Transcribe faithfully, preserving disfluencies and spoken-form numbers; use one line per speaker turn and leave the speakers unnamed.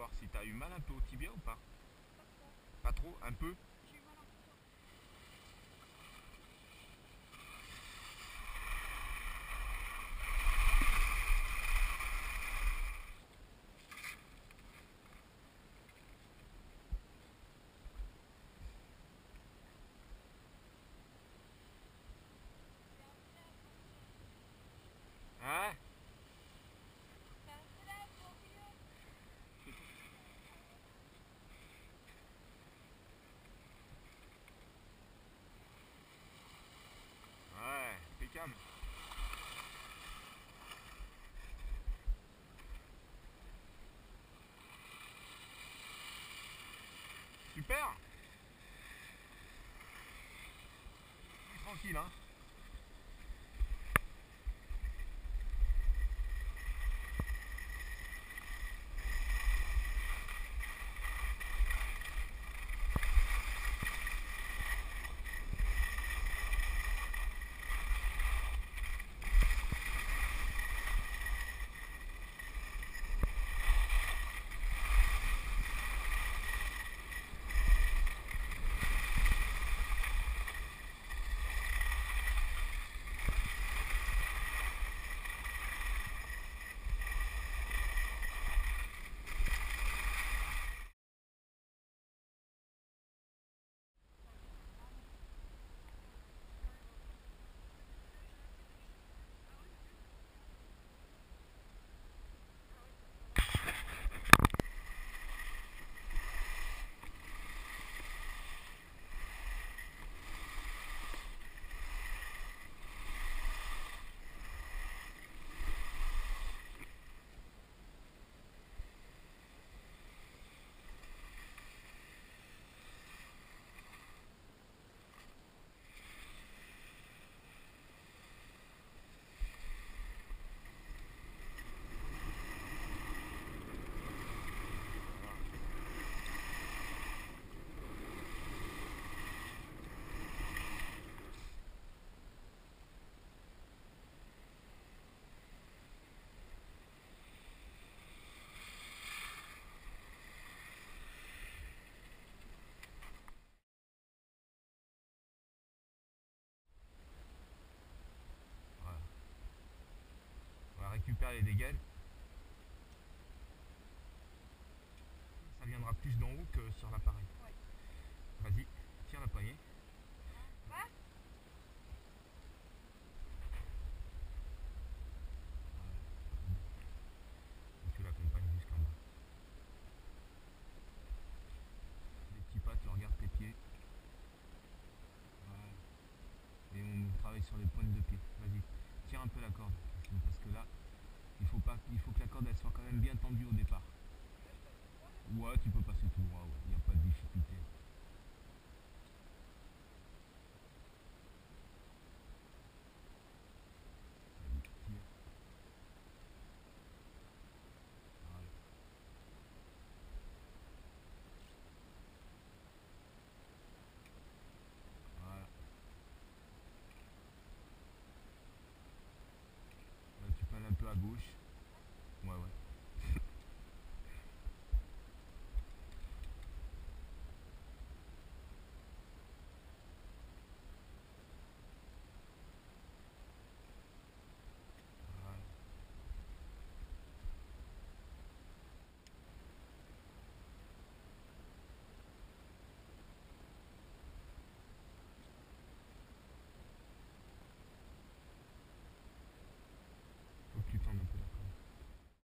savoir si t'as eu mal un peu au tibia ou pas. Pas trop, un peu. Hein? Ouais, impeccable. Super. Tranquille, hein. On va récupérer les dégâts. Ça viendra plus d'en haut que sur l'appareil.
Ouais.
Vas-y, tire la poignée.
Quoi?
Et tu l'accompagnes jusqu'en bas. Les petits pas, tu regardes tes pieds. Voilà. Et on travaille sur les pointes de pied. Vas-y, tire un peu la corde. Parce que là, il faut, pas, il faut que la corde elle soit quand même bien tendue au départ. Ouais, tu peux passer tout droit, il n'y a pas de difficulté.